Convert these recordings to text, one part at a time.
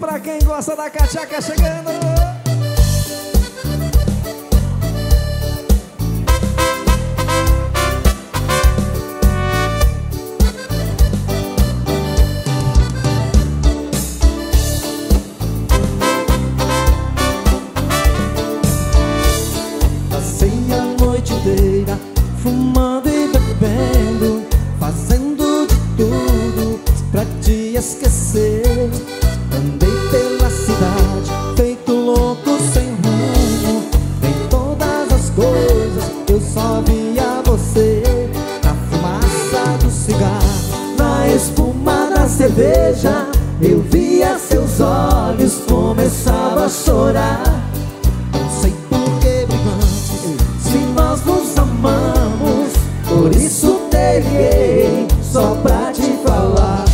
pra quem gosta da cachaca chegando. Passei a noite inteira fumando e bebendo, fazendo de tudo pra te esquecer. Andei pela cidade, feito louco sem rumo. Em todas as coisas eu só via você. Na fumaça do cigarro, na espuma da cerveja, eu via seus olhos, começava a chorar. Não sei por que brigamos, se nós nos amamos. Por isso te liguei, só pra te falar.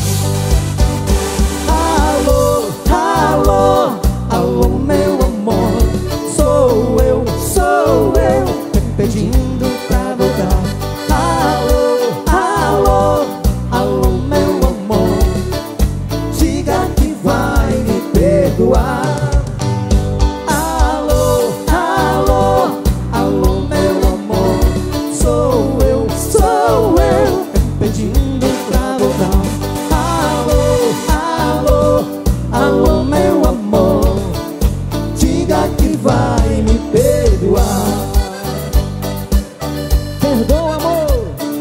Alô, alô, alô, meu amor. Sou eu pedindo pra voltar. Alô, alô, alô, meu amor. Diga que vai me perdoar. Alô, alô, alô, meu amor. Sou eu pedindo pra voltar. Alô, alô, alô, meu amor. Diga que vai me perdoar. Perdoa, amor.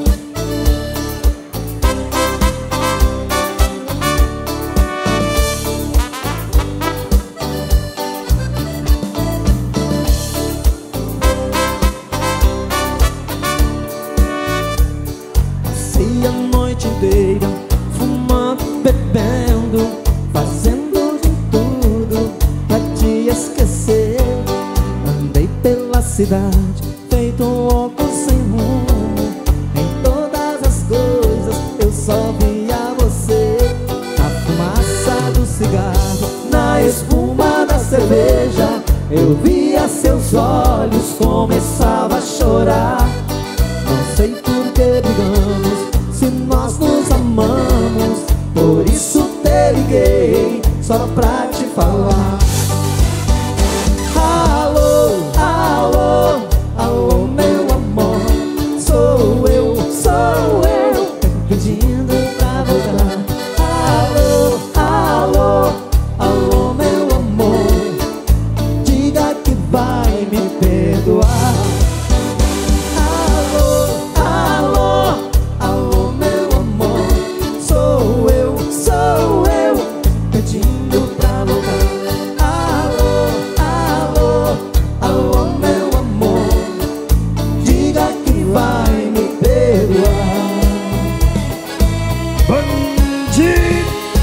Passei a noite inteira fumando, bebendo, fazendo de tudo pra te esquecer. Andei pela cidade, feito louco sem rumo. Em todas as coisas eu só via você. Na fumaça do cigarro, na espuma da cerveja, eu via seus olhos, começava a chorar. Não sei por que brigamos, se nós nos amamos. Por isso te liguei, só pra te falar. Alô, alô, alô, meu amor. Sou eu pedindo pra voltar. Alô, alô, alô, meu amor. Diga que vai me perdoar. Alô, alô, alô, meu amor. Sou eu pedindo pra voltar. Alô, alô, alô, meu amor. Diga que vai me perdoar. Bandida!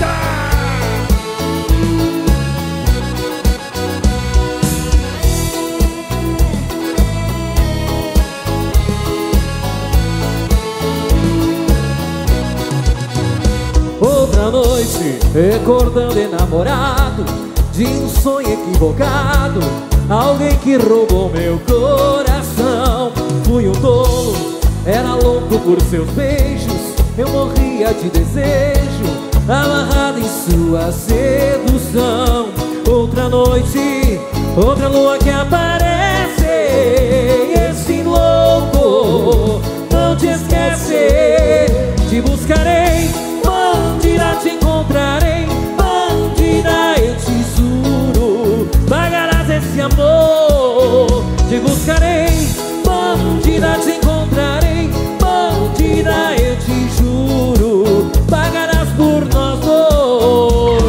Outra noite, recordando enamorado de um sonho equivocado, alguém que roubou meu coração. Fui um tolo, era louco por seus beijos, eu morria de desejo, amarrado em sua sedução. Outra noite, outra lua que aparece, esse louco não te esquece. Te buscarei, bandida, te encontrarei, bandida, eu te juro, pagarás esse amor. Te buscarei, bandida, te encontrarei, bandida, eu te juro, pagarás por nós dois.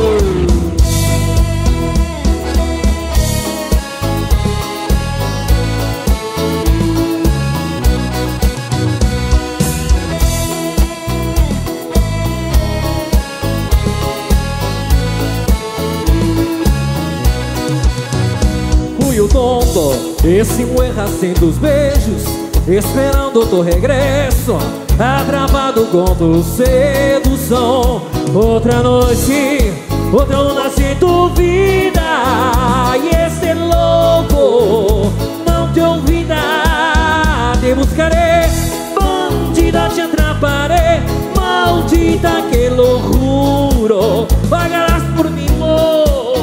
Fui o tonto, esse muerra sem dos beijos, esperando o teu regresso, atrapado com tua sedução. Outra noite, outra luna sem dúvida, e esse louco não te ouvida. Te buscarei, bandida, te atraparei, maldita que lo juro, pagarás por mi amor.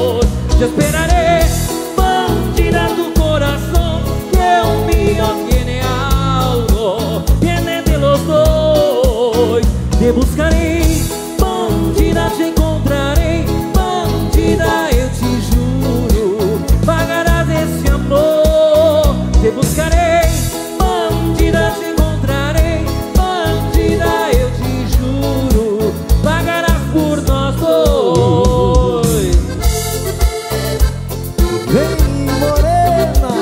te esperaré, bandida do corazón, que un mío tiene algo, viene de los dos. Te buscarei, bandida, te encontrarei, bandida, eu te juro, pagarás esse amor. Te buscarei, bandida, te encontrarei, bandida, eu te juro, pagarás por nós dois. Vem, morena.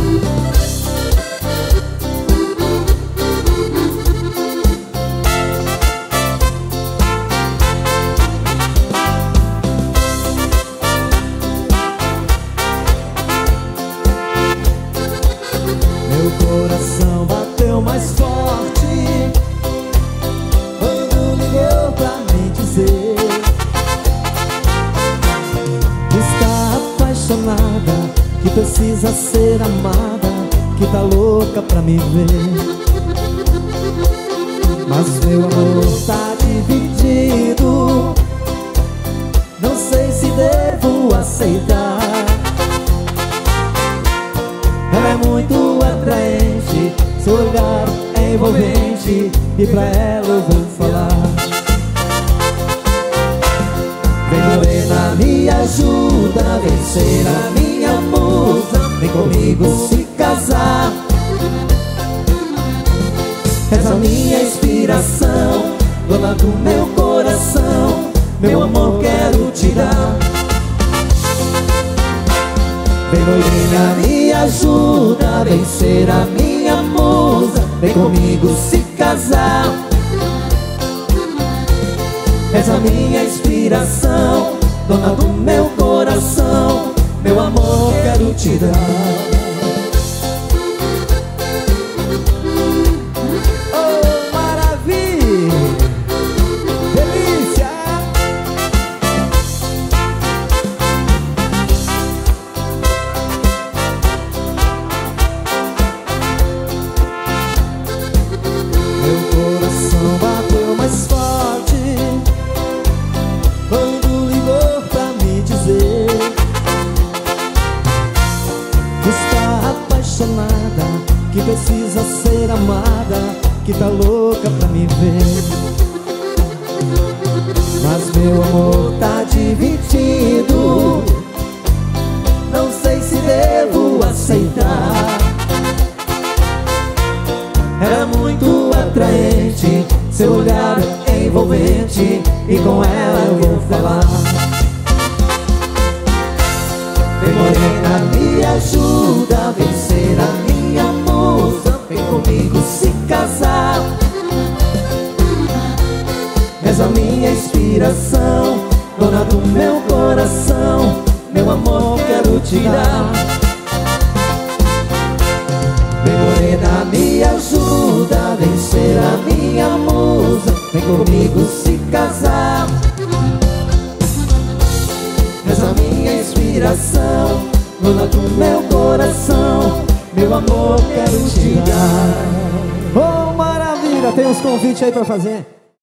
Meu coração bateu mais forte quando ligou pra me dizer que está apaixonada, que precisa ser amada, que tá louca pra me ver. Mas meu amor tá dividido, não sei se devo aceitar. Ela é muito atraente, seu olhar é envolvente, e pra ela eu vou falar. Vem, morena, me ajuda a vencer a minha musa, vem comigo se casar. És a minha inspiração, dona do meu coração, meu amor quero te dar. Vem, morena, me ajuda a vencer a minha musa, vem comigo se casar. És a minha inspiração, dona do meu coração, meu amor quero te dar. Oh, maravilha! Delícia! Meu coração bateu mais forte quando ligou pra me dizer que está apaixonada, que precisa ser amada, que tá louca pra me ver. Mas meu amor tá dividido, não sei se devo aceitar. Ela é muito atraente, seu olhar é envolvente, e com ela eu vou falar. Vem, morena, me ajuda a vencer a minha musa, vem comigo se casar. És a minha inspiração, dona do meu coração, meu amor quero te dar. Vem, morena, me ajuda a vencer a minha musa, vem comigo se casar. És a minha inspiração, dona do meu coração, meu amor quero te dar. Oh, maravilha! Tem uns convites aí pra fazer.